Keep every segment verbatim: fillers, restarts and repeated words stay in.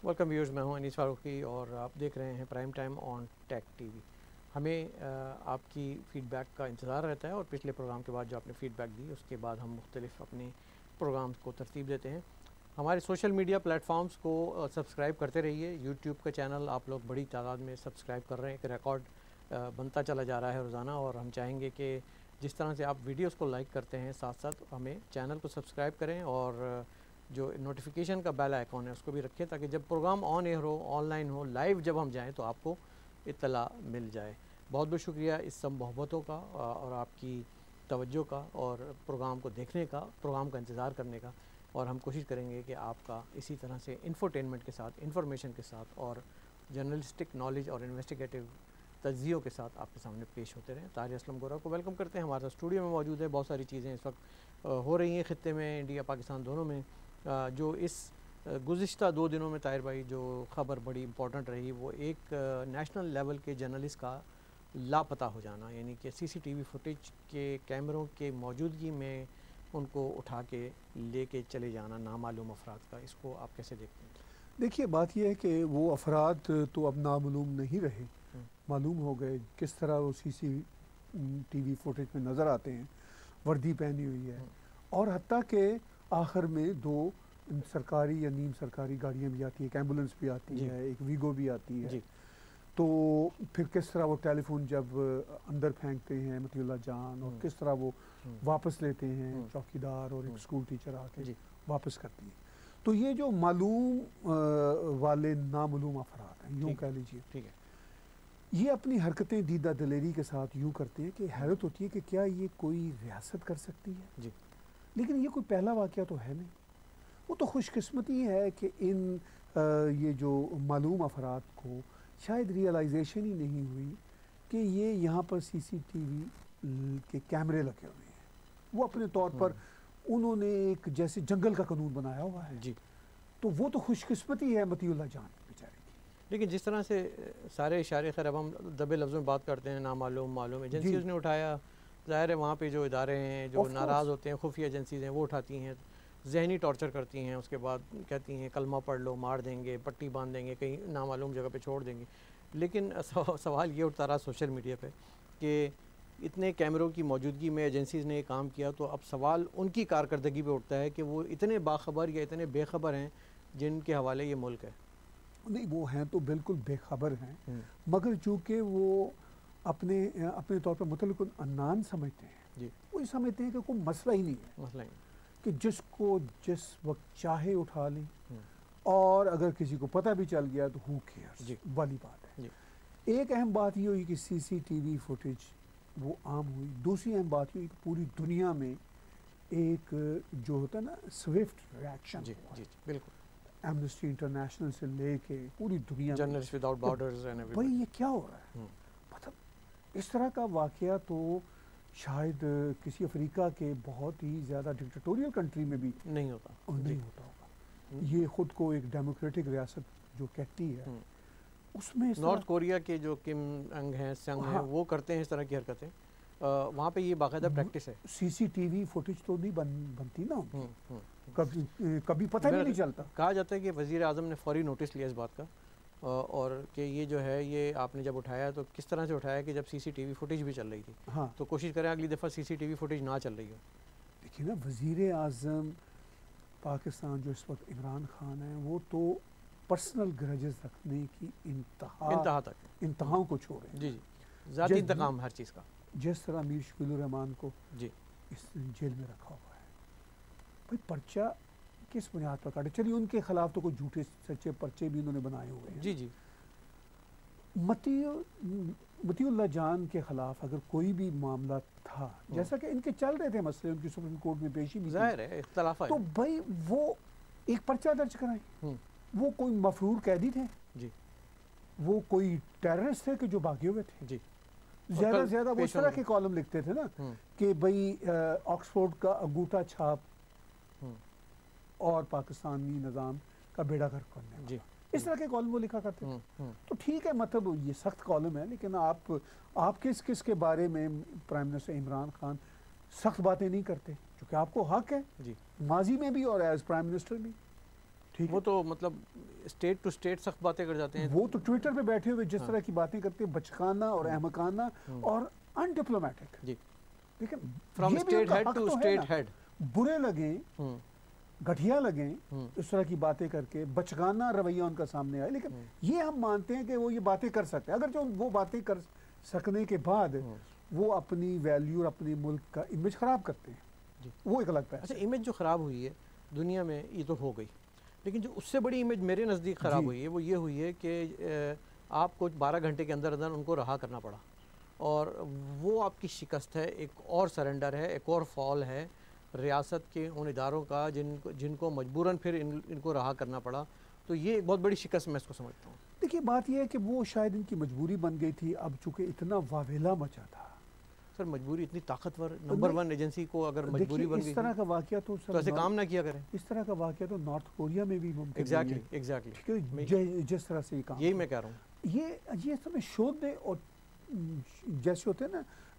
Welcome viewers, میں ہوں انیس فاروقی اور آپ دیکھ رہے ہیں prime time on tech TV. ہمیں آپ کی فیڈ بیک کا انتظار رہتا ہے اور پچھلے پروگرام کے بعد جو آپ نے فیڈ بیک دی اس کے بعد ہم مختلف اپنے پروگرامز کو ترتیب دیتے ہیں۔ ہمارے سوشل میڈیا پلیٹ فارمز کو سبسکرائب کرتے رہیے۔ یوٹیوب کا چینل آپ لوگ بڑی تعداد میں سبسکرائب کر رہے ہیں، ایک ریکارڈ بنتا چلا جا رہا ہے روزانہ، اور ہم چاہیں گے کہ جس طرح سے آپ ویڈیوز کو لائک کرتے ہیں ساتھ ساتھ ہمیں چینل کو سبسکرائب کریں اور جو نوٹیفیکیشن کا بیل آئیکن ہے اس کو بھی رکھیں تاکہ جب پروگرام آن ایئر ہو، آن لائن ہو، لائیو جب ہم جائیں تو آپ کو اطلاع مل جائے۔ بہت بہت شکریہ اس سب محبتوں کا اور آپ کی توجہ کا اور پروگرام کو دیکھنے کا، پروگرام کا انتظار کرنے کا، اور ہم کوشش کریں گے کہ آپ کا اسی طرح سے انفوٹینمنٹ کے ساتھ، انفارمیشن کے ساتھ اور جرنلسٹک نالج اور انویسٹیگیٹو تجزیوں کے ساتھ آپ کے سامنے پیش ہوتے رہیں۔ طاہر اسلم گورا کو ویلکم کرتے ہیں، ہمارا اسٹوڈیو میں موجود ہے۔ بہت ساری چیزیں اس وقت ہو رہی ہیں خطے میں، انڈیا پاکستان دونوں میں، جو اس گزشتہ دو دنوں میں طاہر بھائی جو خبر بڑی امپورٹنٹ رہی وہ ایک نیشنل لیول کے جرنلسٹ کا لاپتہ ہو جانا، یعنی کہ سی سی ٹی وی فوٹیج کے کیمروں کے موجودگی میں ان کو اٹھا کے لے کے چلے جانا نامعلوم افراد کا۔ اس کو آپ کیسے دیکھتے ہیں؟ دیکھیے، بات یہ ہے کہ وہ افراد تو اب نامعلوم نہیں رہے، معلوم ہو گئے کس طرح وہ سی سی ٹی وی فوٹیج میں نظر آتے ہیں، وردی پہنی ہوئی ہے، اور حتیٰ کہ آخر میں دو سرکاری یا نیم سرکاری گاڑیاں بھی آتی ہیں، ایک ایمبولنس بھی آتی جی. ہے، ایک ویگو بھی آتی ہے، جی. تو پھر کس طرح وہ ٹیلی فون جب اندر پھینکتے ہیں مطیع اللہ جان، اور کس طرح وہ واپس لیتے ہیں، چوکی دار اور ایک اسکول ٹیچر آ کے واپس کرتی ہیں۔ تو یہ جو معلوم والے نامعلوم افراد ہیں، یوں کہہ لیجیے، ٹھیک ہے، یہ اپنی حرکتیں دیدہ دلیری کے ساتھ یوں کرتے ہیں کہ حیرت ہوتی ہے کہ کیا یہ کوئی ریاست کر سکتی ہے؟ جی. لیکن یہ کوئی پہلا واقعہ تو ہے نہیں۔ وہ تو خوش قسمتی ہے کہ ان یہ جو معلوم افراد کو شاید ریئلائزیشن ہی نہیں ہوئی کہ یہ یہاں پر سی سی ٹی وی کے کیمرے لگے ہوئے ہیں۔ وہ اپنے طور پر انہوں نے ایک جیسے جنگل کا قانون بنایا ہوا ہے، جی، تو وہ تو خوش قسمتی ہے مطیع اللہ جان بیچارے کی۔ لیکن جس طرح سے سارے اشارے، خیر اب ہم دبے لفظوں میں بات کرتے ہیں، نامعلوم معلوم ایجنسیز نے اٹھایا، ظاہر ہے وہاں پہ جو ادارے ہیں جو ناراض ہوتے ہیں، خفیہ ایجنسیز ہیں، وہ اٹھاتی ہیں، ذہنی ٹارچر کرتی ہیں، اس کے بعد کہتی ہیں کلمہ پڑھ لو، مار دیں گے، پٹی باندھ دیں گے، کہیں نامعلوم جگہ پہ چھوڑ دیں گے۔ لیکن سوال یہ اٹھتا رہا سوشل میڈیا پہ کہ اتنے کیمروں کی موجودگی میں ایجنسیز نے یہ کام کیا، تو اب سوال ان کی کارکردگی پہ اٹھتا ہے کہ وہ اتنے باخبر یا اتنے بے خبر ہیں جن کے حوالے یہ ملک ہے۔ نہیں، وہ ہیں تو بالکل بے خبر ہیں، مگر چونکہ وہ اپنے اپنے طور پر مطلق عنان سمجھتے ہیں، جی، وہ یہ سمجھتے ہیں کہ کوئی مسئلہ ہی نہیں ہے، مسئلہ ہی کہ جس کو جس وقت چاہے اٹھا لیں، اور اگر کسی کو پتہ بھی چل گیا تو ہو کیئرز جی والی بات ہے۔ جی ایک اہم بات یہ ہوئی کہ سی سی ٹی وی فوٹیج وہ عام ہوئی۔ دوسری اہم بات یہ ہوئی کہ پوری دنیا میں ایک جو ہوتا ہے نا سوئفٹ ریاکشن، جی جی بالکل، ایمنسٹی انٹرنیشنل سے لے کے پوری دنیا میں، جرنلسٹ وداؤٹ بارڈرز، بھائی یہ کیا ہو رہا ہے؟ مطلب اس طرح کا واقعہ تو شاید کسی افریقہ کے بہت ہی زیادہ ڈکٹیٹوریل کنٹری میں بھی نہیں ہوتا نہیں ہوتا ہوگا۔ یہ خود کو ایک ڈیموکریٹک ریاست جو کہتی ہے، اس میں نارتھ کوریا کے جو کم انگ ہیں، سنگ ہیں، وہ کرتے ہیں اس طرح کی حرکتیں، وہاں پہ یہ باقاعدہ پریکٹس ہے۔ سی سی ٹی وی فوٹیج تو نہیں بنتی نا، کبھی کبھی پتہ بھی نہیں چلتا۔ کہا جاتا ہے کہ وزیر اعظم نے فوری نوٹس لیا اس بات کا، اور کہ یہ جو ہے یہ آپ نے جب اٹھایا تو کس طرح سے اٹھایا کہ جب سی سی ٹی وی فوٹیج بھی چل رہی تھی، ہاں، تو کوشش کریں اگلی دفعہ سی سی ٹی وی فوٹیج نہ چل رہی ہو۔ دیکھیے نا، وزیر اعظم پاکستان جو اس وقت عمران خان ہے، وہ تو پرسنل گرجز رکھنے کی انتہا انتہا تک انتہاؤں کو چھوڑے، جی جی، ذاتی انتقام ہر چیز کا، جس طرح امیر شکیل الرحمان کو جی اس جیل میں رکھا ہوا ہے۔ بھائی پرچہ کس بنیاد پر کاٹے؟ چلیے ان کے خلاف تو کوئی جھوٹے سچے پرچے بھی انہوں نے بنائے ہوئے ہیں، جی جی، مطیع مطیع اللہ جان کے خلاف اگر کوئی بھی معاملہ تھا، جیسا کہ ان کے چل رہے تھے مسئلے، ان کی سپریم کورٹ میں پیشی بھی ظاہر ہے اختلاف ہے، تو بھائی وہ ایک پرچہ درج کرائیں۔ وہ کوئی مفرور قیدی تھے؟ جی، وہ کوئی ٹیررسٹ تھے کہ جو بھاگے ہوئے تھے؟ جی، زیادہ زیادہ وہ اس طرح کے کالم لکھتے تھے نا کہ بھئی آکسفورڈ کا انگوٹھا چھاپ اور پاکستانی نظام کا بیڑا غرق کرنے، جی، اس طرح کے کالم وہ لکھا کرتے تھے۔ تو ٹھیک ہے، مطلب یہ سخت کالم ہے، لیکن آپ آپ کس کس کے بارے میں پرائم منسٹر عمران خان سخت باتیں نہیں کرتے؟ چونکہ آپ کو حق ہے، جی، ماضی میں بھی اور ایز پرائم منسٹر بھی۔ ٹھیک وہ تو مطلب اسٹیٹ ٹو اسٹیٹ سخت باتیں کر جاتے ہیں. وہ تو ٹویٹر پہ بیٹھے ہوئے جس طرح کی باتیں کرتے ہیں بچکانہ اور احمقانہ اور ان ڈپلومیٹک. جی لیکن from state head to state head. برے لگیں گٹھیا لگیں اس طرح کی باتیں کر کے بچکانہ رویہ ان کا سامنے آئے، لیکن یہ ہم مانتے ہیں کہ وہ یہ باتیں کر سکتے ہیں. اگر جو وہ باتیں کر سکنے کے بعد وہ اپنی ویلیو اور اپنے ملک کا امیج خراب کرتے ہیں، وہ ایک الگ بات ہے. اچھا امیج جو خراب ہوئی ہے دنیا میں یہ تو ہو گئی، لیکن جو اس سے بڑی امیج میرے نزدیک خراب ہوئی ہے وہ یہ ہوئی ہے کہ آپ کو بارہ گھنٹے کے اندر اندر ان کو رہا کرنا پڑا، اور وہ آپ کی شکست ہے، ایک اور سرنڈر ہے، ایک اور فال ہے ریاست کے ان اداروں کا جن کو جن کو مجبوراً پھر ان ان کو رہا کرنا پڑا. تو یہ ایک بہت بڑی شکست میں اس کو سمجھتا ہوں. دیکھیے بات یہ ہے کہ وہ شاید ان کی مجبوری بن گئی تھی. اب چونکہ اتنا واویلا مچا تھا سر، مجبوری اتنی طاقتور نمبر ون ایجنسی کو اگر مجبوری بن گئی اس طرح کا واقعہ تو تو ایسے کام نہ کیا کریں. اس طرح کا واقعہ تو نارتھ کوریا میں بھی ممکن ایگزیکٹلی ایگزیکٹلی جس طرح سے یہ کام یہی میں کہہ رہا ہوں. یہ یہ سب شود دے اور جیسے ہوتے ہیں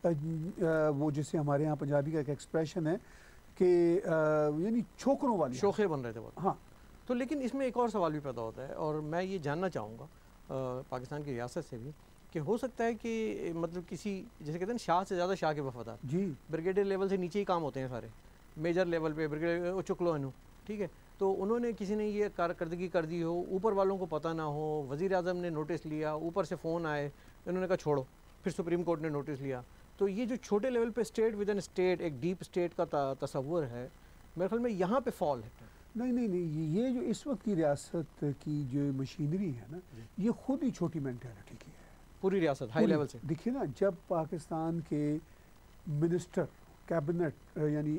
نا وہ جیسے ہمارے یہاں پنجابی کا ایک ایکسپریشن ہے کہ یعنی چھوکروں والی شوخے بن رہے تھے وہ. ہاں تو لیکن اس میں ایک اور سوال بھی پیدا ہوتا ہے، اور میں یہ جاننا چاہوں گا پاکستان کی ریاست سے بھی کہ ہو سکتا ہے کہ مطلب کسی جیسے کہتے ہیں شاہ سے زیادہ شاہ کے وفادار. جی بریگیڈیئر لیول سے نیچے ہی کام ہوتے ہیں سارے، میجر لیول پہ بریگیڈیئر چکلو انو ٹھیک ہے. تو انہوں نے کسی نے یہ کارکردگی کر دی ہو، اوپر والوں کو پتہ نہ ہو، وزیر اعظم نے نوٹس لیا، اوپر سے فون آئے، انہوں نے کہا چھوڑو، پھر سپریم کورٹ نے نوٹس لیا. تو یہ جو چھوٹے لیول پہ اسٹیٹ ود ان اسٹیٹ ایک ڈیپ اسٹیٹ کا تصور ہے، میرے خیال میں یہاں پہ فال ہے. نہیں نہیں نہیں یہ جو اس وقت کی ریاست کی جو مشینری ہے نا یہ خود ہی چھوٹی مینٹیلٹی کی ہے پوری ریاست ہائی لیول سے. دیکھیے نا جب پاکستان کے منسٹر کیبنٹ یعنی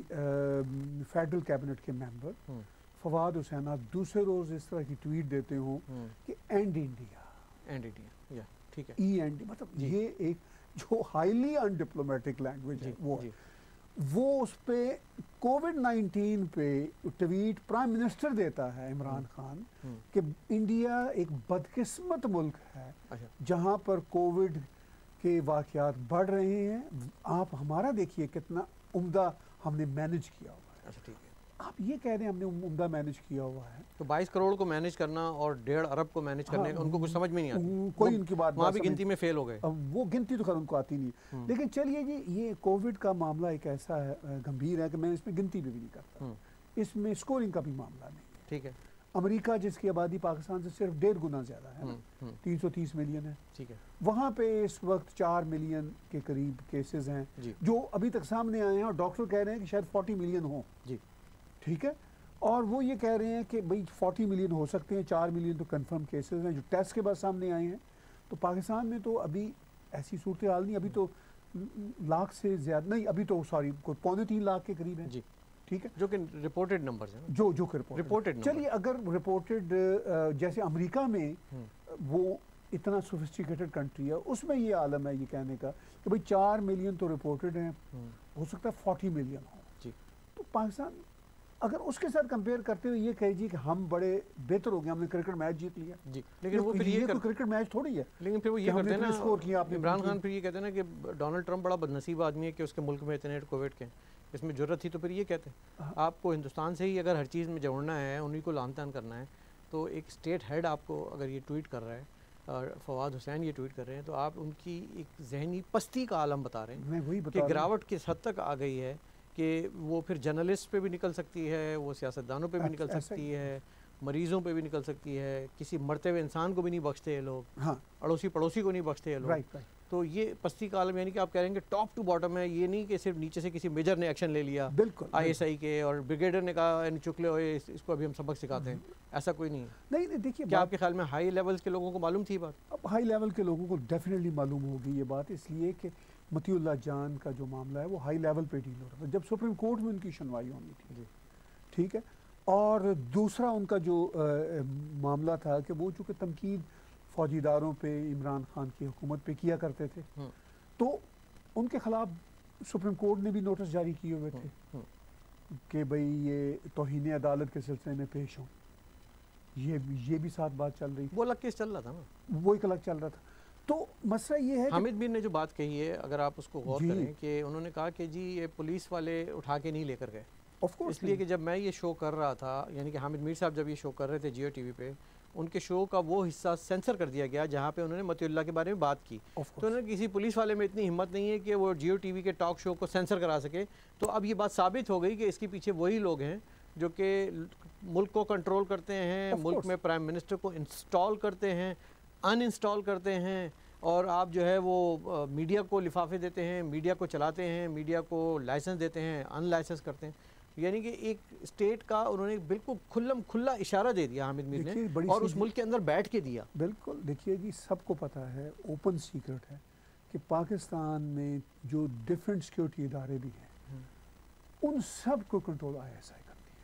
فیڈرل کیبنٹ کے ممبر فواد حسین آپ دوسرے روز اس طرح کی ٹویٹ دیتے ہوں کہ اینڈ انڈیا اینڈ انڈیا یا ٹھیک ہے ای اینڈ مطلب یہ ایک جو ہائیلی ان ڈپلومیٹک لینگویج ہے وہ وہ اس پہ کووڈ نائنٹین پہ ٹویٹ پرائم منسٹر دیتا ہے عمران خان کہ انڈیا ایک بدقسمت ملک ہے جہاں پر کووڈ کے واقعات بڑھ رہے ہیں، آپ ہمارا دیکھیے کتنا عمدہ ہم نے مینج کیا ہوا ہے. آپ یہ کہہ رہے ہیں ہم نے عمدہ مینج کیا ہوا ہے. تو بائیس کروڑ کو مینج کرنا اور ڈیڑھ ارب کو مینج کرنے ان کو کچھ سمجھ میں نہیں آتی، کوئی ان کی بات وہاں بھی گنتی میں فیل ہو گئے. وہ گنتی تو خیر ان کو آتی نہیں. لیکن چلیے جی یہ کووڈ کا معاملہ ایک ایسا ہے گمبھیر ہے کہ میں اس میں گنتی بھی نہیں کرتا، اس میں اسکورنگ کا بھی معاملہ نہیں. ٹھیک ہے. امریکہ جس کی آبادی پاکستان سے صرف ڈیڑھ گنا زیادہ ہے، تین سو تیس ملین ہے. ٹھیک ہے. وہاں پہ اس وقت چار ملین کے قریب کیسز ہیں جو ابھی تک سامنے آئے ہیں، اور ڈاکٹر کہہ رہے ہیں کہ شاید فورٹی ملین ہوں. جی ٹھیک ہے. اور وہ یہ کہہ رہے ہیں کہ بھئی فورٹی ملین ہو سکتے ہیں، چار ملین تو کنفرم کیسز ہیں جو ٹیسٹ کے بعد سامنے آئے ہیں. تو پاکستان میں تو ابھی ایسی صورتحال نہیں، ابھی تو لاکھ سے زیادہ نہیں، ابھی تو سوری پونے تین لاکھ کے قریب ہیں. جی ٹھیک ہے، جو کہ رپورٹڈ نمبرز ہیں، جو جو کہ رپورٹڈ. چلیے اگر رپورٹڈ جیسے امریکہ میں وہ اتنا سوفسٹیکیٹڈ کنٹری ہے، اس میں یہ عالم ہے یہ کہنے کا کہ بھئی چار ملین تو رپورٹڈ ہیں، ہو سکتا ہے فورٹی ملین ہوں. جی تو پاکستان اگر اس کے ساتھ کمپیئر کرتے ہوئے یہ کہے جی کہ ہم بڑے بہتر ہو گئے، ہم نے کرکٹ میچ جیت لیا. جی لیکن وہ پھر یہ کرکٹ میچ تھوڑی ہے. لیکن پھر وہ یہ کرتے ہیں نا عمران خان پھر یہ کہتے ہیں نا کہ ڈونلڈ ٹرمپ بڑا بدنصیب آدمی ہے کہ اس کے ملک میں اتنے کووڈ کے اس میں ضرورت تھی. تو پھر یہ کہتے ہیں آپ کو ہندوستان سے ہی اگر ہر چیز میں جوڑنا ہے، انہیں کو لان تان کرنا ہے، تو ایک اسٹیٹ ہیڈ آپ کو اگر یہ ٹویٹ کر رہا ہے اور فواد حسین یہ ٹویٹ کر رہے ہیں، تو آپ ان کی ایک ذہنی پستی کا عالم بتا رہے ہیں کہ گراوٹ کس حد تک آ گئی ہے کہ وہ پھر جرنلسٹ پہ بھی نکل سکتی ہے، وہ سیاستدانوں پہ بھی نکل سکتی ہے، مریضوں پہ بھی نکل سکتی ہے، کسی مرتے ہوئے انسان کو بھی نہیں بخشتے یہ لوگ، ہاں اڑوسی پڑوسی کو نہیں بخشتے یہ لوگ. تو یہ پستی کا عالم، یعنی کہ آپ کہہ رہے ہیں کہ ٹاپ ٹو باٹم ہے، یہ نہیں کہ صرف نیچے سے کسی میجر نے ایکشن لے لیا بالکل آئی ایس آئی کے اور بریگیڈر نے کہا چکلے ہوئے اس کو ابھی ہم سبق سکھاتے ہیں، ایسا کوئی نہیں ہے. نہیں نہیں دیکھیے کیا آپ کے خیال میں ہائی لیولز کے لوگوں کو معلوم تھی بات؟ اب ہائی لیول کے لوگوں کو ڈیفینیٹلی معلوم ہوگی یہ بات، اس لیے کہ مطیع اللہ جان کا جو معاملہ ہے وہ ہائی لیول پہ ڈیل ہو رہا تھا جب سپریم کورٹ میں ان کی سنوائی ہونی تھی. ٹھیک ہے. اور دوسرا ان کا جو معاملہ تھا کہ وہ چونکہ تنقید فوجی اداروں پہ عمران خان کی حکومت پہ کیا کرتے تھے، تو ان کے خلاف سپریم کورٹ نے بھی نوٹس جاری کیے ہوئے تھے کہ بھئی یہ توہین عدالت کے سلسلے میں پیش ہوں. یہ یہ بھی ساتھ بات چل رہی تھی، وہ الگ کیس چل رہا تھا نا، وہ ایک الگ چل رہا تھا. تو مسئلہ یہ ہے حامد میر نے جو بات کہی ہے اگر آپ اس کو غور کریں کہ انہوں نے کہا کہ جی یہ پولیس والے اٹھا کے نہیں لے کر گئے، آف کورس اس لیے کہ جب میں یہ شو کر رہا تھا، یعنی کہ حامد میر صاحب جب یہ شو کر رہے تھے جیو ٹی وی پہ، ان کے شو کا وہ حصہ سینسر کر دیا گیا جہاں پہ انہوں نے متی اللہ کے بارے میں بات کی. تو انہوں نے کسی پولیس والے میں اتنی ہمت نہیں ہے کہ وہ جیو ٹی وی کے ٹاک شو کو سینسر کرا سکے. تو اب یہ بات ثابت ہو گئی کہ اس کے پیچھے وہی لوگ ہیں جو کہ ملک کو کنٹرول کرتے ہیں، ملک میں پرائم منسٹر کو انسٹال کرتے ہیں، ان انسٹال کرتے ہیں، اور آپ جو ہے وہ میڈیا کو لفافے دیتے ہیں، میڈیا کو چلاتے ہیں، میڈیا کو لائسنس دیتے ہیں، ان لائسنس کرتے ہیں. یعنی کہ ایک اسٹیٹ کا انہوں نے بالکل کھلم کھلا اشارہ دے دیا حامد میر نے، اور اس ملک کے اندر بیٹھ کے دیا. بالکل. دیکھیے جی، سب کو پتہ ہے، اوپن سیکرٹ ہے کہ پاکستان میں جو ڈیفرنٹ سیکورٹی ادارے بھی ہیں ان سب کو کنٹرول آئی ایس آئی کرتی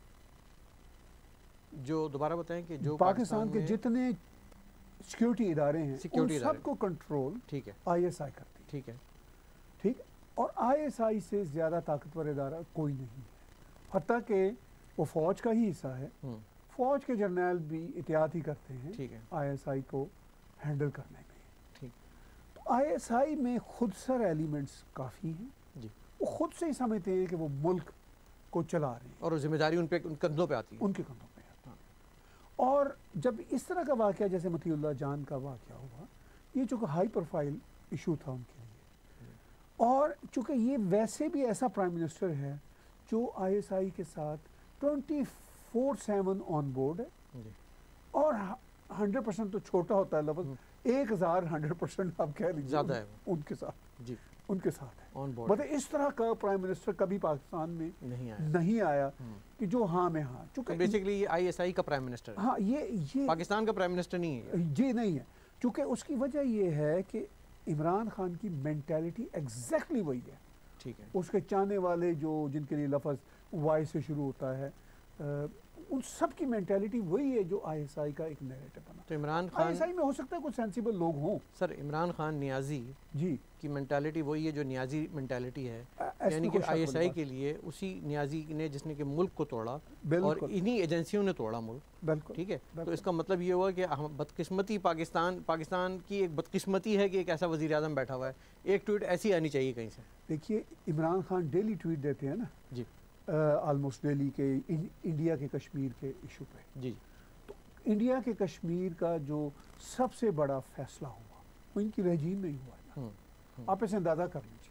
ہے. جو دوبارہ بتائیں کہ جو پاکستان کے جتنے سیکورٹی ادارے ہیں ان سب کو کنٹرول ٹھیک ہے آئی ایس آئی کرتی ہے. ٹھیک ہے ٹھیک. اور آئی ایس آئی سے زیادہ طاقتور ادارہ کوئی نہیں ہے، حتیٰ کہ وہ فوج کا ہی حصہ ہے. فوج کے جرنیل بھی احتیاط ہی کرتے ہیں آئی ایس آئی کو ہینڈل کرنے میں. تو آئی ایس آئی میں خود سر ایلیمنٹس کافی ہیں، وہ خود سے ہی سمجھتے ہیں کہ وہ ملک کو چلا رہے ہیں، اور ذمہ داری ان پہ کندھوں پہ آتی ہے، ان کے کندھوں پہ آتی ہے. اور جب اس طرح کا واقعہ جیسے مطیع اللہ جان کا واقعہ ہوا، یہ چونکہ ہائی پروفائل ایشو تھا ان کے لیے، اور چونکہ یہ ویسے بھی ایسا پرائم منسٹر ہے جو آئی ایس آئی کے ساتھ twenty four seven on board ہے، اور ہنڈریڈ پرسینٹ تو چھوٹا ہوتا ہے لفظ، ایک ہزار ہنڈریڈ پرسینٹ آپ کہہ لیجیے زیادہ ہے ان کے ساتھ، جی ان کے ساتھ ہے آن بورڈ. مطلب اس طرح کا پرائم منسٹر کبھی پاکستان میں نہیں آیا نہیں آیا کہ جو ہاں میں ہاں. چونکہ بیسیکلی یہ آئی ایس آئی کا پرائم منسٹر ہے، ہاں یہ یہ پاکستان کا پرائم منسٹر نہیں ہے یہ نہیں ہے. چونکہ اس کی وجہ یہ ہے کہ عمران خان کی مینٹیلٹی ایگزیکٹلی وہی ہے. ٹھیک ہے. اس کے چاہنے والے جو جن کے لیے لفظ وائی سے شروع ہوتا ہے، ان سب کی مینٹیلٹی وہی ہے جو آئی ایس آئی کا ایک نیریٹو بنا. تو عمران آئی خان ایس آئی میں ہو سکتا ہے کچھ سینسیبل لوگ ہوں. سر عمران خان نیازی جی کی مینٹیلٹی وہی ہے جو نیازی مینٹیلٹی ہے، یعنی کہ آئی ایس آئی کے لیے اسی نیازی نے جس نے کہ ملک کو توڑا اور انہی ایجنسیوں نے توڑا ملک. بالکل ٹھیک ہے. تو اس کا مطلب یہ ہوا کہ بدقسمتی پاکستان پاکستان کی ایک بدقسمتی ہے کہ ایک ایسا وزیر اعظم بیٹھا ہوا ہے. ایک ٹویٹ ایسی آنی چاہیے کہیں سے. دیکھیے عمران خان ڈیلی ٹویٹ دیتے ہیں نا، جی آلموسٹ ڈیلی کے انڈیا کے کشمیر کے ایشو پہ. جی تو انڈیا کے کشمیر کا جو سب سے بڑا فیصلہ ہوا وہ ان کی رجیم میں ہی ہوا ہے. آپ اسے اندازہ کر لیجیے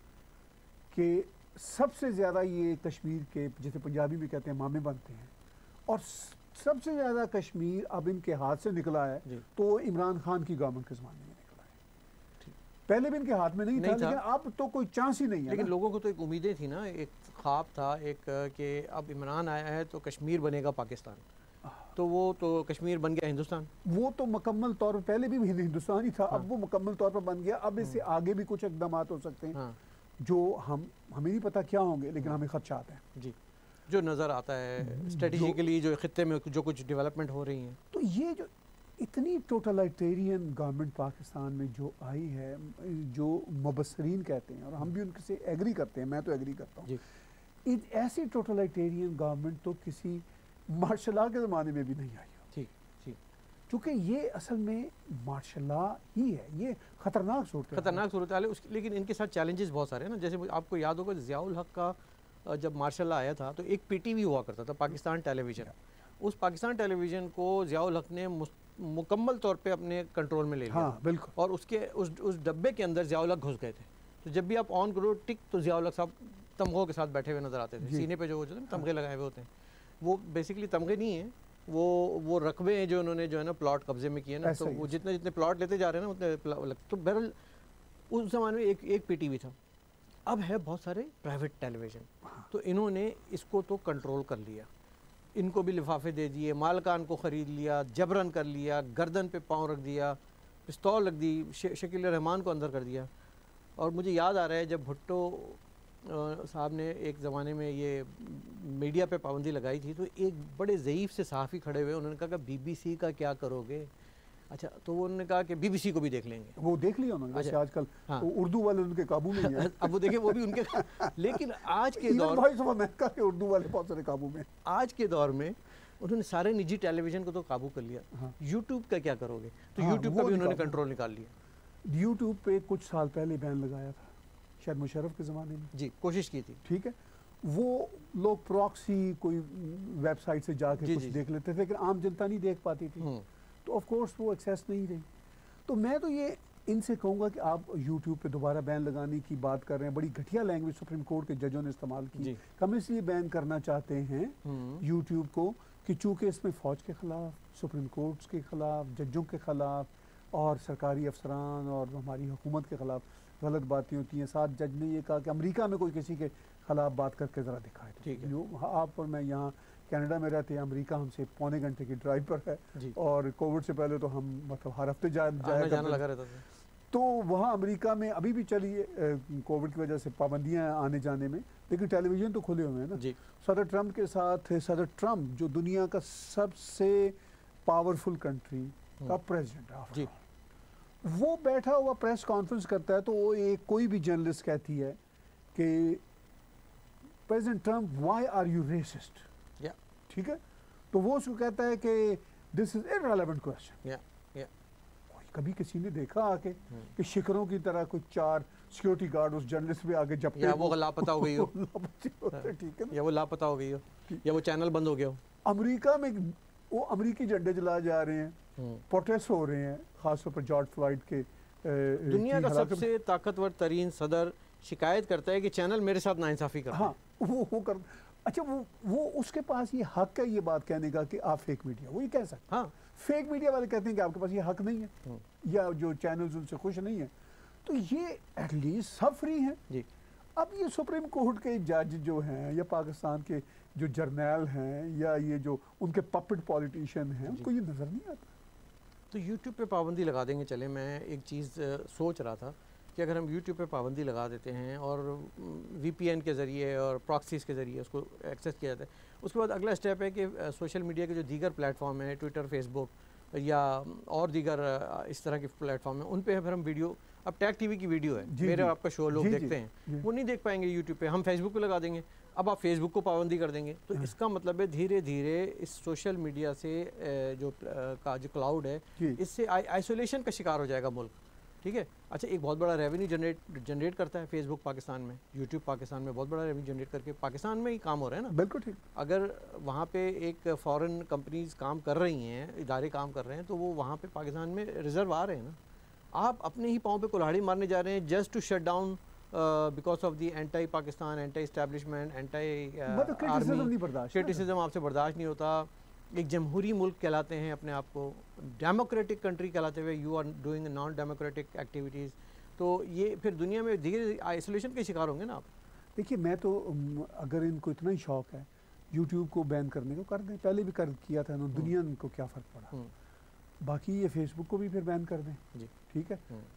کہ سب سے زیادہ یہ کشمیر کے جیسے پنجابی میں کہتے ہیں مامے بنتے ہیں، اور سب سے زیادہ کشمیر اب ان کے ہاتھ سے نکلا ہے تو عمران خان کی گورنمنٹ کے زمانے میں نکلا ہے. پہلے بھی ان کے ہاتھ میں نہیں تھا، لیکن اب تو کوئی چانس ہی نہیں ہے. لیکن لوگوں کو تو ایک امیدیں تھی نا، ایک خواب تھا ایک کہ اب عمران آیا ہے تو کشمیر بنے گا پاکستان، تو وہ تو کشمیر بن گیا ہندوستان. وہ تو مکمل طور پر پہلے بھی ہندوستان ہی تھا، اب وہ مکمل طور پر بن گیا. اب اس سے آگے بھی کچھ اقدامات ہو سکتے ہیں جو ہم ہمیں نہیں پتہ کیا ہوں گے، لیکن ہمیں خدشات ہیں جی جو نظر آتا ہے اسٹریٹجیکلی جو خطے میں جو کچھ ڈیولپمنٹ ہو رہی ہیں. تو یہ جو اتنی ٹوٹلائٹیرین گورنمنٹ پاکستان میں جو آئی ہے، جو مبصرین کہتے ہیں اور ہم بھی ان سے ایگری کرتے ہیں، میں تو ایگری کرتا ہوں، ایسی ٹوٹلائٹیرین گورنمنٹ تو کسی مارشل لا کے زمانے میں بھی نہیں آئی. ٹھیک ٹھیک. چونکہ یہ اصل میں مارشل لا ہی ہے، یہ خطرناک صورت خطرناک صورتحال ہے. لیکن ان کے ساتھ چیلنجز بہت سارے ہیں نا. جیسے آپ کو یاد ہوگا ضیاء الحق کا جب مارشل لا آیا تھا تو ایک پی ٹی وی ہوا کرتا تھا، پاکستان ٹیلی ویژن. اس پاکستان ٹیلی ویژن کو ضیاء الحق نے مکمل طور پہ اپنے کنٹرول میں لے لیا. ہاں بالکل. اور اس کے اس اس ڈبے کے اندر ضیاء الحق گھس گئے تھے. تو جب بھی آپ آن کرو ٹک تو ضیاء الحق صاحب تمغوں کے ساتھ بیٹھے ہوئے نظر آتے تھے. سینے پہ جو تمغے لگائے ہوئے ہوتے ہیں وہ بیسیکلی تمغے نہیں ہیں، وہ وہ رقبے ہیں جو انہوں نے جو ہے نا پلاٹ قبضے میں کیے نا. تو وہ جتنے جتنے پلاٹ لیتے جا رہے ہیں نا اتنے. تو بہرحال اس زمانے میں ایک ایک پی ٹی وی تھا. اب ہے بہت سارے پرائیویٹ ٹیلی ویژن. تو انہوں نے اس کو تو کنٹرول کر لیا، ان کو بھی لفافے دے دیے، مالکان کو خرید لیا، جبرن کر لیا، گردن پہ پاؤں رکھ دیا، پستول رکھ دی، شکیل الرحمان کو اندر کر دیا. اور مجھے یاد آ رہا ہے جب بھٹو صاحب نے ایک زمانے میں یہ میڈیا پہ پابندی لگائی تھی تو ایک بڑے ضعیف سے صحافی کھڑے ہوئے، انہوں نے کہا کہ بی بی سی کا کیا کرو گے. اچھا تو وہ انہوں نے کہا کہ بی بی سی کو بھی دیکھ لیں گے. وہ دیکھ لیا انہوں نے. آج کل اردو والے ان کے قابو میں ہیں. اب وہ دیکھیں وہ بھی ان کے. لیکن آج کے دور اردو والے بہت سارے قابو میں آج کے دور میں انہوں نے سارے نجی ٹیلی ویژن کو تو قابو کر لیا. یوٹیوب کا کیا کرو گے؟ تو یوٹیوب کا بھی انہوں نے کنٹرول نکال لیا. یوٹیوب پہ کچھ سال پہلے بین لگایا تھا شاید مشرف کے زمانے میں. جی کوشش کی تھی. ٹھیک ہے. وہ لوگ پراکسی کوئی ویب سائٹ سے جا کے جی کچھ جی دیکھ لیتے تھے لیکن عام جنتا نہیں دیکھ پاتی تھی، ہوں تو آف کورس وہ ایکسیس نہیں رہی. تو میں تو یہ ان سے کہوں گا کہ آپ یوٹیوب پہ دوبارہ بین لگانے کی بات کر رہے ہیں، بڑی گھٹیا لینگویج سپریم کورٹ کے ججوں نے استعمال کی. جی ہم اس لیے بین کرنا چاہتے ہیں ہوں یوٹیوب کو کہ چونکہ اس میں فوج کے خلاف، سپریم کورٹس کے خلاف، ججوں کے خلاف اور سرکاری افسران اور ہماری حکومت کے خلاف غلط باتیں ہوتی ہیں. ساتھ جج نے یہ کہا کہ امریکہ میں کوئی کسی کے خلاف بات کر کے ذرا دکھائے. ٹھیک ہے جو آپ اور میں یہاں کینیڈا میں رہتے ہیں، امریکہ ہم سے پونے گھنٹے کی ڈرائیو پر ہے، جی اور کووڈ سے پہلے تو ہم مطلب ہر ہفتے جا آنا جایا جانا کرتے لگا تھے. رہتا تھا. تو وہاں امریکہ میں ابھی بھی چلی کووڈ کی وجہ سے پابندیاں ہیں آنے جانے میں، لیکن ٹیلی ویژن تو کھلے ہوئے ہیں نا. جی صدر ٹرمپ کے ساتھ صدر ٹرمپ جو دنیا کا سب سے پاورفل کنٹری کا پریزیڈنٹ ہے، جی وہ بیٹھا ہوا پریس کانفرنس کرتا ہے تو وہ ایک کوئی بھی جرنلسٹ کہتی ہے کہ president Trump why are you racist, یا ٹھیک ہے، تو وہ اس کو کہتا ہے کہ دس از irrelevant question. یا یا کبھی کسی نے دیکھا آ کے ہوں. کہ شکروں کی طرح کوئی چار سیکورٹی گارڈ اس جرنلسٹ پہ آگے جپتے یا وہ لاپتہ ہو گئی ہو، ٹھیک ہے نا. یا وہ لاپتہ ہو گئی ہو، یا وہ چینل بند ہو گیا ہو. امریکہ میں وہ امریکی جھنڈے جلا جا رہے ہیں، ہوں. پروٹیسٹ ہو رہے ہیں، خاص طور پر جارج فلائیڈ کے دنیا کا سب سے طاقتور ترین صدر شکایت کرتا ہے کہ چینل میرے ساتھ ناانصافی کرتا ہے. ہاں وہ وہ کر اچھا وہ وہ اس کے پاس یہ حق ہے یہ بات کہنے کا کہ آپ فیک میڈیا، وہ یہ کہہ سکتے. ہاں فیک میڈیا والے کہتے ہیں کہ آپ کے پاس یہ حق نہیں ہے، ہوں. یا جو چینلز ان سے خوش نہیں ہیں، تو یہ ایٹ لیسٹ سب فری ہیں. جی اب یہ سپریم کورٹ کے جج جو ہیں یا پاکستان کے جو جرنیل ہیں یا یہ جو ان کے پپٹ پولیٹیشین ہیں، ان کو یہ نظر نہیں آتا. تو یوٹیوب پہ پابندی لگا دیں گے. چلیں میں ایک چیز سوچ رہا تھا کہ اگر ہم یوٹیوب پہ پابندی لگا دیتے ہیں اور وی پی این کے ذریعے اور پراکسیز کے ذریعے اس کو ایکسیس کیا جاتا ہے، اس کے بعد اگلا اسٹیپ ہے کہ سوشل میڈیا کے جو دیگر پلیٹ فارم ہیں، ٹویٹر، فیس بک یا اور دیگر اس طرح کے پلیٹ فارم ہیں، ان پہ پھر ہم ویڈیو، اب ٹیک ٹی وی کی ویڈیو ہے، میرا آپ کا شو لوگ دیکھتے ہیں، وہ نہیں دیکھ پائیں گے یوٹیوب پہ. ہم فیس بک پہ لگا دیں گے، اب آپ فیس بک کو پابندی کر دیں گے. تو اس کا مطلب ہے دھیرے دھیرے اس سوشل میڈیا سے جو کا جو کلاؤڈ ہے، اس سے آئسولیشن کا شکار ہو جائے گا ملک. ٹھیک ہے. اچھا ایک بہت بڑا ریونیو جنریٹ جنریٹ کرتا ہے فیس بک پاکستان میں، یوٹیوب پاکستان میں بہت بڑا ریونیو جنریٹ کر کے پاکستان میں ہی کام ہو رہا ہے نا. بالکل ٹھیک. اگر وہاں پہ ایک فورن کمپنیز کام کر رہی ہیں، ادارے کام کر رہے ہیں، تو وہ وہاں پہ پاکستان میں ریزرو آ رہے ہیں نا. آپ اپنے ہی پاؤں پہ کلہاڑی مارنے جا رہے ہیں just to shut down because of the anti Pakistan, anti establishment, anti army. Criticism آپ سے برداشت نہیں ہوتا. ایک جمہوری ملک کہلاتے ہیں اپنے آپ کو، ڈیموکریٹک کنٹری کہلاتے ہوئے you are doing non democratic activities. تو یہ پھر دنیا میں دیگر آئسولیشن کے شکار ہوں گے نا آپ. دیکھیے میں تو اگر ان کو اتنا ہی شوق ہے یوٹیوب کو بین کرنے کو، کر دیں. پہلے بھی کر کیا تھا، دنیا ان کو کیا فرق پڑا. باقی یہ فیس بک کو بھی پھر بین کر دیں. جی ٹھیک ہے.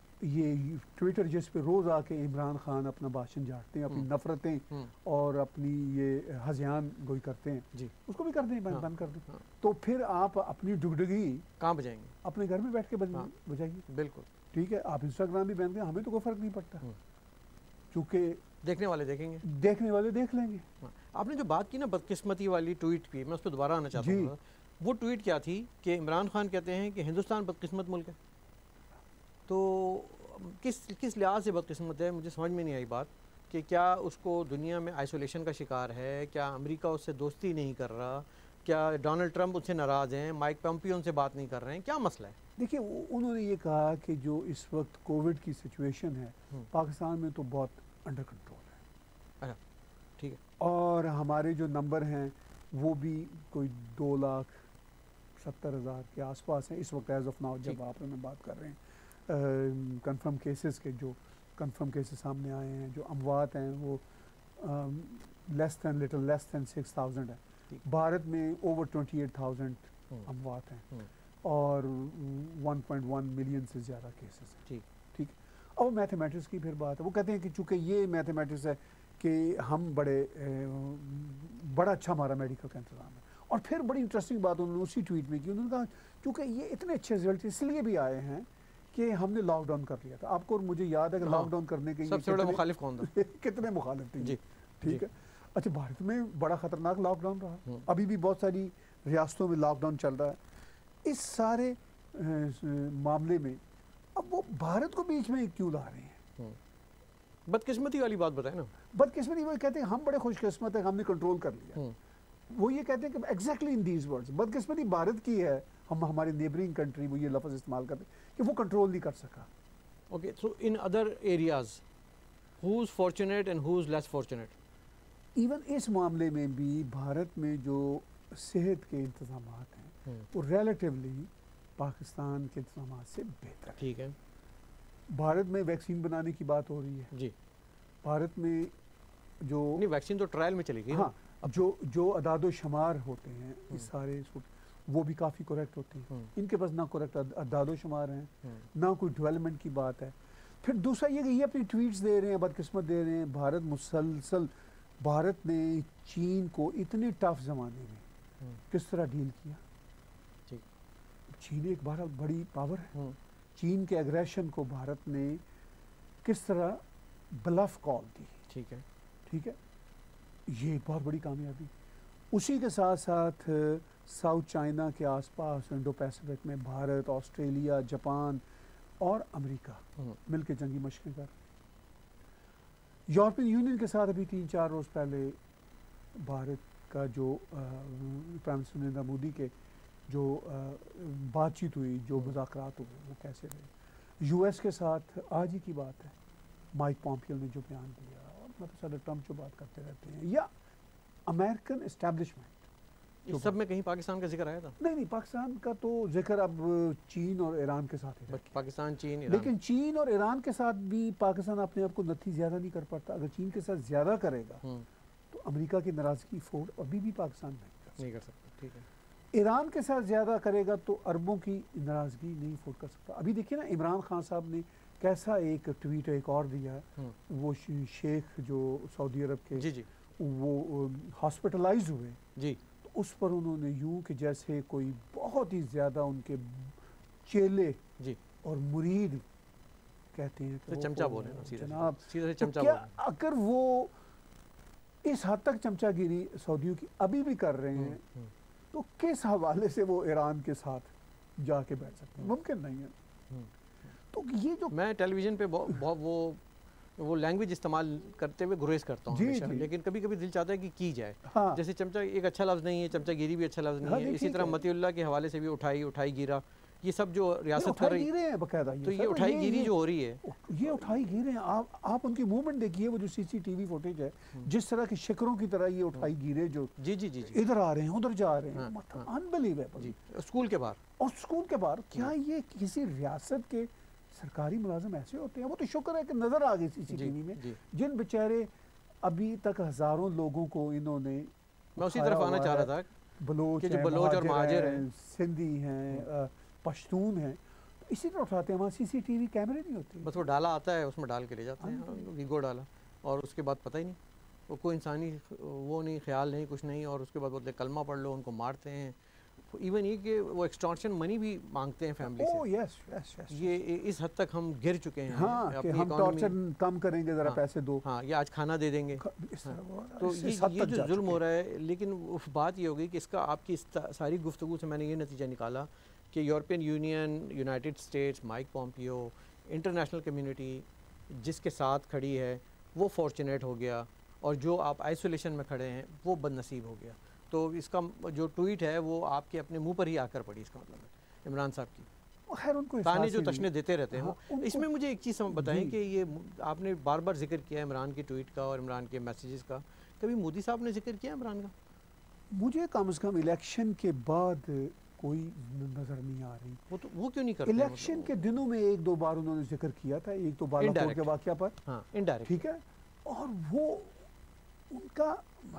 یہ ٹویٹر جس پہ روز آ کے عمران خان اپنا بھاشن جھاڑتے ہیں، اپنی نفرتیں اور اپنی یہ ہذیان گوئی کرتے ہیں، جی اس کو بھی کر دیں، بند کر دیں. تو پھر آپ اپنی ڈگڈگی کہاں بجائیں گے؟ اپنے گھر میں بیٹھ کے بجائیے. بالکل ٹھیک ہے. آپ انسٹاگرام بھی بین کریں، ہمیں تو کوئی فرق نہیں پڑتا، چونکہ دیکھنے والے دیکھیں گے، دیکھنے والے دیکھ لیں گے. آپ نے جو بات کی نا بدقسمتی والی ٹویٹ کی، میں اس پہ دوبارہ آنا چاہتا ہوں. وہ ٹویٹ کیا تھی کہ عمران خان کہتے ہیں کہ ہندوستان بدقسمت ملک ہے. تو کس کس لحاظ سے بدقسمت ہے؟ مجھے سمجھ میں نہیں آئی بات کہ کیا اس کو دنیا میں آئسولیشن کا شکار ہے، کیا امریکہ اس سے دوستی نہیں کر رہا، کیا ڈونلڈ ٹرمپ ان سے ناراض ہیں، مائک پومپیو ان سے بات نہیں کر رہے ہیں، کیا مسئلہ ہے؟ دیکھیے انہوں نے یہ کہا کہ جو اس وقت کووڈ کی سچویشن ہے پاکستان میں تو بہت انڈر کنٹرول ہے. اچھا ٹھیک ہے. اور ہمارے جو نمبر ہیں وہ بھی کوئی دو لاکھ ستر ہزار کے آس پاس ہیں اس وقت ایز آف ناؤ جب آپ میں بات کر رہے ہیں. کنفرم کیسز کے جو کنفرم کیسز سامنے آئے ہیں، جو اموات ہیں وہ less than little less than six thousand ہے. بھارت میں اوور ٹوئنٹی ایٹ تھاؤزینڈ اموات ہیں اور ون پوائنٹ ون ملین سے زیادہ کیسز ہیں. ٹھیک ہے. اب میتھمیٹکس کی پھر بات ہے. وہ کہتے ہیں کہ چونکہ یہ میتھمیٹکس ہے کہ ہم بڑے بڑا اچھا ہمارا میڈیکل کا انتظام ہے. اور پھر بڑی انٹرسٹنگ بات انہوں نے اسی ٹویٹ میں کی. انہوں نے کہا چونکہ یہ اتنے اچھے رزلٹ اس لیے بھی آئے ہیں کہ ہم نے لاک ڈاؤن کر لیا تھا. آپ کو مجھے یاد ہے کہ لاک ڈاؤن کرنے کے سب سے بڑا مخالف کون تھا؟ کتنے مخالف تھے. جی ٹھیک ہے. اچھا بھارت میں بڑا خطرناک لاک ڈاؤن رہا، ابھی بھی بہت ساری ریاستوں میں لاک ڈاؤن چل رہا ہے. اس سارے معاملے میں اب وہ بھارت کو بیچ میں کیوں لا رہے ہیں؟ بدقسمتی والی بات بتائیں نا. بدقسمتی وہ کہتے ہیں ہم بڑے خوش قسمت ہیں ہم نے کنٹرول کر لیا. وہ یہ کہتے ہیں کہ ایگزیکٹلی ان دیز ورڈز بدقسمتی بھارت کی ہے, ہم ہماری نیبرنگ کنٹری وہ یہ لفظ استعمال کرتے ہیں کہ وہ کنٹرول نہیں کر سکا. Okay, so in other areas who is fortunate and who is less fortunate؟ Even اس معاملے میں بھی بھارت میں جو صحت کے انتظامات ہیں وہ ریلیٹیولی پاکستان کے انتظامات سے بہتر ہے. ٹھیک ہے. بھارت میں ویکسین بنانے کی بات ہو رہی ہے. جی. بھارت میں جو نہیں ویکسین تو ٹرائل میں چلی گئی. ہاں, جو جو اعداد و شمار ہوتے ہیں اس سارے وہ بھی کافی کریکٹ ہوتے ہیں. ان کے پاس نہ کریکٹ اعداد و شمار ہیں نہ کوئی ڈیولپمنٹ کی بات ہے. پھر دوسرا یہ کہ یہ اپنی ٹویٹس دے رہے ہیں, بدقسمت دے رہے ہیں. بھارت مسلسل بھارت نے چین کو اتنے ٹف زمانے میں کس طرح ڈیل کیا. چین ایک بہت بڑی پاور ہے. چین کے ایگریشن کو بھارت نے کس طرح بلف کال دی. ٹھیک ہے ٹھیک ہے یہ ایک بہت بڑی کامیابی. اسی کے ساتھ ساتھ ساؤتھ چائنا کے آس پاس انڈو پیسفک میں بھارت, آسٹریلیا, جاپان اور امریکہ مل کے جنگی مشقیں کر. یورپین یونین کے ساتھ ابھی تین چار روز پہلے بھارت کا جو پرائم منسٹر نریندر مودی کے جو بات چیت ہوئی, جو مذاکرات ہوئے وہ کیسے رہے. یو ایس کے ساتھ آج ہی کی بات ہے مائک پومپیو نے جو بیان دیا, اور مطلب صدر ٹرمپ جو بات کرتے رہتے ہیں, یا امریکن اسٹیبلشمنٹ. اس سب میں کہیں پاکستان کا ذکر آیا تھا؟ نہیں نہیں, پاکستان کا تو ذکر اب چین اور ایران کے ساتھ ہے. پاکستان چین ایران. لیکن چین اور ایران کے ساتھ بھی پاکستان اپنے آپ کو نتھی زیادہ نہیں کر پاتا. اگر چین کے ساتھ زیادہ کرے گا تو امریکہ کی ناراضگی فوٹ ابھی بھی پاکستان نہیں کر سکتا. ٹھیک ہے. ایران کے ساتھ زیادہ کرے گا تو عربوں کی ناراضگی نہیں فوٹ کر سکتا. ابھی دیکھیے نا عمران خان صاحب نے کیسا ایک ٹویٹ ایک اور دیا ہے. وہ شیخ جو سعودی عرب کے جی جی وہ ہاسپٹلائز ہوئے جی, اس پر انہوں نے یوں کہ جیسے کوئی بہت ہی زیادہ ان کے چیلے جی اور مرید کہتے ہیں کہ چمچہ بولے جناب سیدھے چمچہ کیا بولے. اگر وہ اس حد تک چمچہ گیری سعودیوں کی ابھی بھی کر رہے ہیں تو کس حوالے سے وہ ایران کے ساتھ جا کے بیٹھ سکتے ہیں؟ ممکن نہیں ہے. تو یہ جو میں ٹیلی ویژن پہ بہت وہ وہ لینگویج استعمال کرتے ہوئے گریز کرتا ہوں ہمیشہ, لیکن کبھی کبھی دل چاہتا ہے کہ کی جائے. جیسے چمچہ ایک اچھا لفظ نہیں ہے, چمچہ گیری بھی اچھا لفظ نہیں ہے. اسی طرح متی اللہ کے حوالے سے بھی اٹھائی اٹھائی گیرا, یہ سب جو ریاست کر رہی ہے باقاعدہ, تو یہ اٹھائی گیری جو ہو رہی ہے, یہ اٹھائی گیرے ہیں. آپ آپ ان کی موومنٹ دیکھیے, وہ جو سی سی ٹی وی فوٹیج ہے, جس طرح کی شکروں کی طرح یہ اٹھائی گیرے جو جی جی جی ادھر آ رہے ہیں ادھر جا رہے ہیں, انبلیویبل. اسکول کے باہر اور اسکول کے باہر کیا یہ کسی ریاست کے سرکاری ملازم ایسے ہوتے ہیں؟ وہ تو شکر ہے کہ نظر آ گئی سی سی ٹی وی میں, جن بیچارے ابھی تک ہزاروں لوگوں کو انہوں نے, میں اسی طرف آنا چاہ رہا تھا, بلوچ ہیں, بلوچ اور مہاجر ہیں, سندھی ہیں, پشتون ہیں, اسی طرح اٹھاتے ہیں. وہاں سی سی ٹی وی کیمرے نہیں ہوتے, بس وہ ڈالا آتا ہے اس میں ڈال کے لے جاتے ہیں, ویگو ڈالا, اور اس کے بعد پتہ ہی نہیں, وہ کوئی انسانی وہ نہیں, خیال نہیں, کچھ نہیں. اور اس کے بعد بولتے کلمہ پڑھ لو, ان کو مارتے ہیں. ایون یہ کہ وہ ایکسٹارشن منی بھی مانگتے ہیں فیملی سے. یہ اس حد تک ہم گر چکے ہیں. ہاں کہ ہم ٹارچر کم کریں گے, ذرا پیسے دو, ہاں یا آج کھانا دے دیں گے. تو یہ جو ظلم ہو رہا ہے, لیکن بات یہ ہوگی کہ اس کا آپ کی ساری گفتگو سے میں نے یہ نتیجہ نکالا کہ European Union, United States, Mike Pompeo, international community جس کے ساتھ کھڑی ہے وہ فارچونیٹ ہو گیا, اور جو آپ آئسولیشن میں کھڑے ہیں وہ بد نصیب ہو گیا. تو اس کا جو ٹویٹ ہے وہ آپ کے اپنے منہ پر ہی آ کر پڑی. اس کا مطلب ہے عمران صاحب کی خیر ان کو تانے جو تشنے دیتے رہتے ہیں. اس میں مجھے ایک چیز بتائیں کہ یہ آپ نے بار بار ذکر کیا عمران کی ٹویٹ کا اور عمران کے میسیجز کا, کبھی مودی صاحب نے ذکر کیا عمران کا؟ مجھے کم از کم الیکشن کے بعد کوئی نظر نہیں آ رہی. وہ تو وہ کیوں نہیں کرتے؟ الیکشن کے دنوں میں ایک دو بار انہوں نے ذکر کیا تھا, ایک تو بالا کوٹ کے واقعہ پر, ہاں انڈائریکٹ, ٹھیک ہے, اور وہ ان کا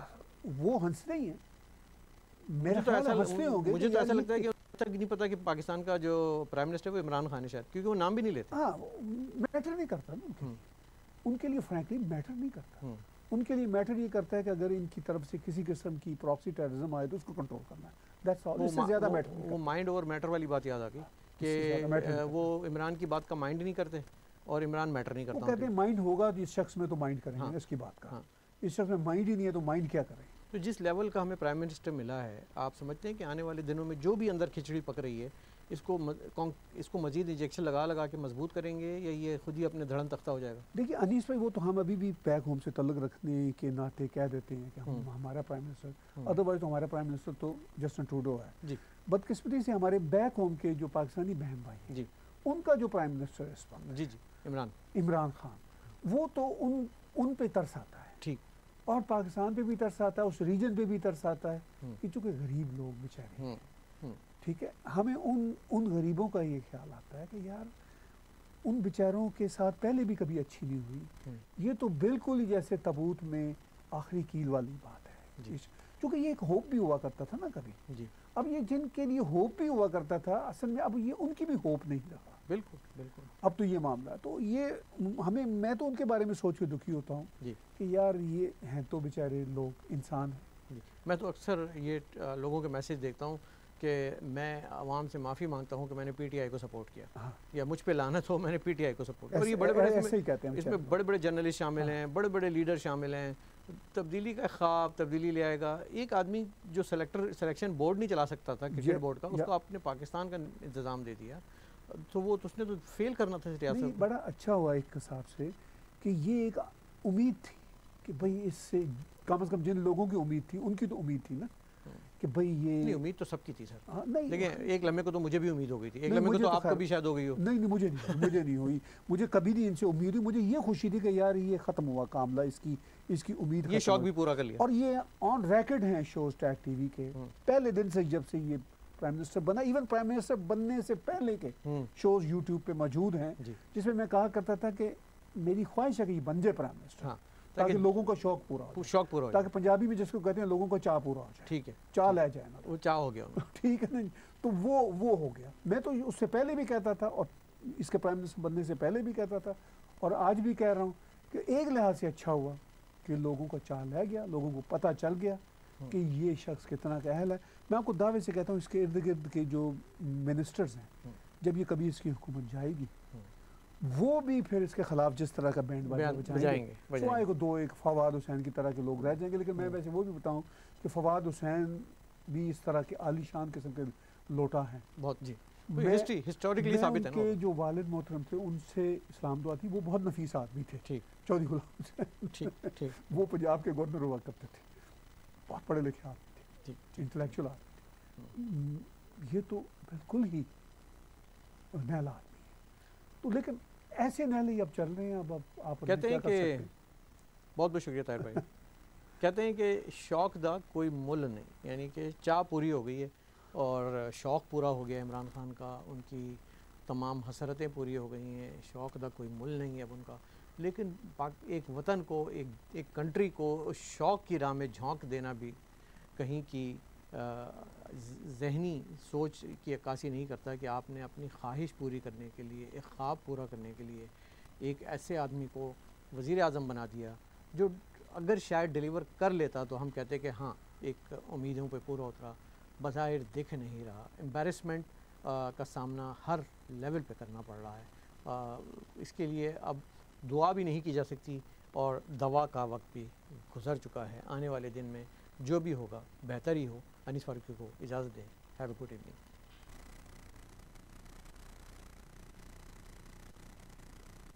وہ ہنس رہی ہیں. مجھے تو ایسا مجھے تو ایسا لگتا ہے کہ تک نہیں پتا کہ پاکستان کا جو پرائم منسٹر ہے وہ عمران خان ہے شاید, کیونکہ وہ نام بھی نہیں لیتے. ہاں میٹر نہیں کرتا نا ان کے لیے, فرینکلی میٹر نہیں کرتا. ان کے لیے میٹر یہ کرتا ہے کہ اگر ان کی طرف سے کسی قسم کی پراکسی ٹیررزم آئے تو اس کو کنٹرول کرنا ہے. That's all. اس سے زیادہ میٹر نہیں. وہ مائنڈ اوور میٹر والی بات یاد آ گئی کہ وہ عمران کی بات کا مائنڈ نہیں کرتے اور عمران میٹر نہیں کرتا. وہ کہتے ہیں مائنڈ ہوگا تو اس شخص میں تو مائنڈ کریں گے, اس کی بات کا. اس شخص میں مائنڈ ہی نہیں ہے تو مائنڈ کیا کریں. تو جس لیول کا ہمیں پرائم منسٹر ملا ہے، آپ سمجھتے ہیں کہ آنے والے دنوں میں جو بھی اندر کھچڑی پک رہی ہے اس کو اس کو مزید انجیکشن لگا لگا کے مضبوط کریں گے یا یہ خود ہی اپنے دھڑن تختہ ہو جائے گا؟ دیکھیے انیس بھائی، وہ تو ہم ابھی بھی بیک ہوم سے تعلق رکھنے کے ناطے کہہ دیتے ہیں کہ ہم ہمارا پرائم منسٹر، ادروائز تو ہمارا پرائم منسٹر تو جسٹن ٹروڈو ہے. جی بدقسمتی سے ہمارے بیک ہوم کے جو پاکستانی بہن بھائی ہیں، جی ان کا جو پرائم منسٹر ہے اس وقت، جی جی عمران عمران خان، وہ تو ان ان پہ ترس آتا ہے. ٹھیک. اور پاکستان پہ بھی ترس آتا ہے، اس ریجن پہ بھی ترس آتا ہے کہ چونکہ غریب لوگ بیچارے ہیں، ٹھیک ہے، ہمیں ان ان غریبوں کا یہ خیال آتا ہے کہ یار ان بیچاروں کے ساتھ پہلے بھی کبھی اچھی نہیں ہوئی. یہ تو بالکل ہی جیسے تابوت میں آخری کیل والی بات ہے. چونکہ یہ ایک ہوپ بھی ہوا کرتا تھا نا کبھی. جی. اب یہ جن کے لیے ہوپ بھی ہوا کرتا تھا، اصل میں اب یہ ان کی بھی ہوپ نہیں رہا. بالکل بالکل. اب تو یہ معاملہ ہے، تو یہ ہمیں، میں تو ان کے بارے میں سوچ کے دکھی ہوتا ہوں جی کہ یار یہ ہیں تو بیچارے لوگ انسان ہیں. جی. میں تو اکثر یہ لوگوں کے میسیج دیکھتا ہوں کہ میں عوام سے معافی مانگتا ہوں کہ میں نے پی ٹی آئی کو سپورٹ کیا یا مجھ پہ لعنت ہو، میں نے پی ٹی آئی کو سپورٹ کیا. اور یہ بڑے بڑے ایسے ہی کہتے ہیں، اس میں بڑے بڑے جرنلسٹ شامل ہیں، بڑے بڑے لیڈر شامل ہیں. تبدیلی کا خواب تبدیلی لے آئے گا. ایک آدمی جو سلیکٹر سلیکشن بورڈ نہیں چلا سکتا تھا کرکٹ بورڈ کا، اس کو آپ نے پاکستان کا انتظام دے دیا، تو وہ اس نے تو فیل کرنا تھا ریاست. بڑا اچھا ہوا ایک حساب سے کہ یہ ایک امید تھی کہ بھئی اس سے کم از کم جن لوگوں کی امید تھی ان کی تو امید تھی نا کہ بھئی یہ نہیں، امید تو سب کی تھی سر. نہیں لیکن ایک لمحے کو تو مجھے بھی امید ہو گئی تھی، ایک لمحے کو تو آپ کو بھی شاید ہو گئی ہو. نہیں نہیں مجھے نہیں مجھے نہیں ہوئی. مجھے کبھی نہیں ان سے امید ہوئی. مجھے یہ خوشی تھی کہ یار یہ ختم ہوا معاملہ، اس کی اس کی امید یہ شوق بھی پورا کر لیا. اور یہ آن ریکارڈ ہیں شوز ٹیگ ٹی وی کے پہلے دن سے، جب سے یہ پرائم منسٹر بنا، ایون پرائم منسٹر بننے سے پہلے کے شوز یوٹیوب پہ موجود ہیں جس میں میں کہا کرتا تھا کہ میری خواہش ہے کہ یہ بن جائے پرائم منسٹر تاکہ لوگوں کا شوق پورا ہو جائے. شوق پورا ہو جائے. تاکہ پنجابی میں جس کو کہتے ہیں لوگوں کا چاہ پورا ہو جائے. ٹھیک ہے، چاہ لے جائے نا، وہ چاہ ہو گیا. ٹھیک ہے نا. تو وہ وہ ہو گیا. میں تو اس سے پہلے بھی کہتا تھا اور اس کے پرائم منسٹر بننے سے پہلے بھی کہتا تھا اور آج بھی کہہ رہا ہوں کہ ایک لحاظ سے اچھا ہوا کہ لوگوں کا چاہ لے گیا، لوگوں کو پتہ چل گیا کہ یہ شخص کتنا کا اہل ہے. میں آپ کو دعوے سے کہتا ہوں اس کے ارد گرد کے جو منسٹرز ہیں، جب یہ کبھی اس کی حکومت جائے گی وہ بھی پھر اس کے خلاف جس طرح کا بینڈ باجا بجائیں گے. سوائے کو دو ایک فواد حسین کی طرح کے لوگ رہ جائیں گے. لیکن میں ویسے وہ بھی بتاؤں کہ فواد حسین بھی اس طرح کے عالی شان قسم کے لوٹا ہیں. بہت جی ہسٹری ہسٹوریکلی ثابت ہے نا. ان کے جو والد محترم تھے ان سے اسلام دعا تھی، وہ بہت نفیس آدمی تھے. ٹھیک. چودھری غلام حسین. ٹھیک ٹھیک. وہ پنجاب کے گورنر ہوا کرتے تھے، بہت پڑھے لکھے آدمی تھے، انٹلیکچوئل آدمی. یہ تو بالکل ہی نیلا آدمی ہے. تو لیکن ایسے نیلے اب چل رہے ہیں. اب آپ کہتے ہیں کہ بہت بہت شکریہ طاہر بھائی. کہتے ہیں کہ شوق دا کوئی مل نہیں، یعنی کہ چاہ پوری ہو گئی ہے اور شوق پورا ہو گیا عمران خان کا، ان کی تمام حسرتیں پوری ہو گئی ہیں. شوق دا کوئی مل نہیں ہے اب ان کا. لیکن ایک وطن کو، ایک ایک کنٹری کو شوق کی راہ میں جھونک دینا بھی کہیں کی ذہنی سوچ کی عکاسی نہیں کرتا کہ آپ نے اپنی خواہش پوری کرنے کے لیے، ایک خواب پورا کرنے کے لیے ایک ایسے آدمی کو وزیر اعظم بنا دیا جو اگر شاید ڈیلیور کر لیتا تو ہم کہتے کہ ہاں ایک امیدوں پہ پورا اترا. بظاہر دکھ نہیں رہا. امبیرسمنٹ کا سامنا ہر لیول پہ کرنا پڑ رہا ہے. اس کے لیے اب دعا بھی نہیں کی جا سکتی اور دوا کا وقت بھی گزر چکا ہے. آنے والے دن میں جو بھی ہوگا بہتر ہی ہو. انیس فاروقی کو اجازت دیں. Have a good evening.